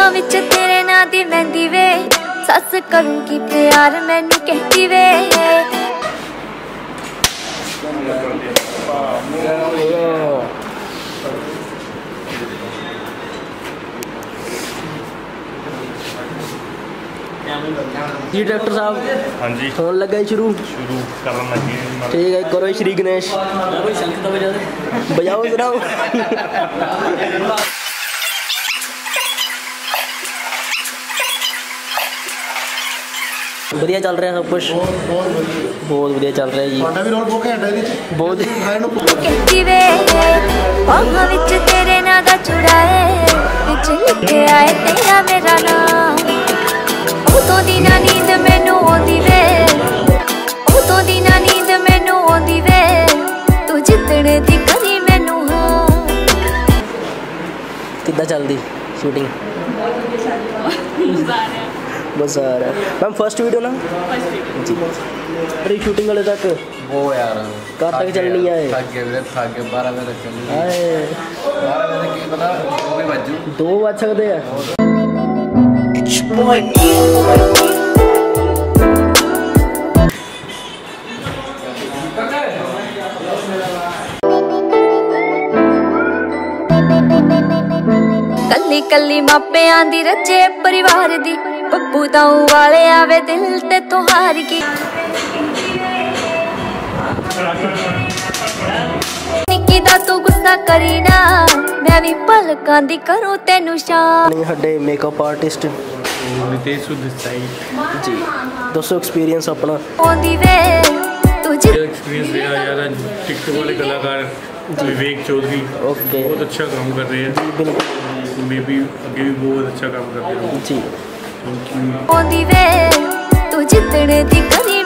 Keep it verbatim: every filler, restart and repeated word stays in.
बाहां विच तेरे नां दी मेहंदी वे सस करूंगी प्यार मैनू कहती वे जी डायरेक्टर साहब। हाँ जी फोन लगा शुरू शुरू करना चाहिए। ठीक है करो श्री गणेश बजाओ सुनाओ। बढ़िया चल रहा है सब कुछ बहुत बढ़िया चल रहा है जी। बहुत कहती वे बाहां विच तेरे नां दा चुड़ाए विच लिखे आए तेरा मेरा नाम उतों दी ना नींद मैनू आंदी वे उतों दी ना नींद मैनू आंदी वे तू जितने दी करी मैनू हाँ। कितना चलदी शूटिंग बस आ रहा है मैम फर्स्ट वीडियो ना जी अरे शूटिंग वाले तक वो यार कब तक चलनी है थक गए वीरे थक गए बारह बजे तक चलनी है बारह बजे की पता दो भी बज जू दो बज सकते हैं। कल्ली कल्ली मापियां दी रचे परिवार दी पप्पू ताऊ वाले आवे दिल ते तो हार गई निक्की दा तू गुस्सा करी ना मैं भी पलकां दी करूं तेनू शान। साडे मेकअप आर्टिस्ट नितेश साइड जी दोस्तों एक्सपीरियंस अपना ओंदी वे तू जित एक्सपीरियंस रहा यार टिकटॉक वाले कलाकार विवेक चौधरी ओके बहुत अच्छा काम कर रहे हैं बिल्कुल मे भी आगे भी बहुत अच्छा काम कर रहे हैं जी ओंदी वे तू जितने दी करी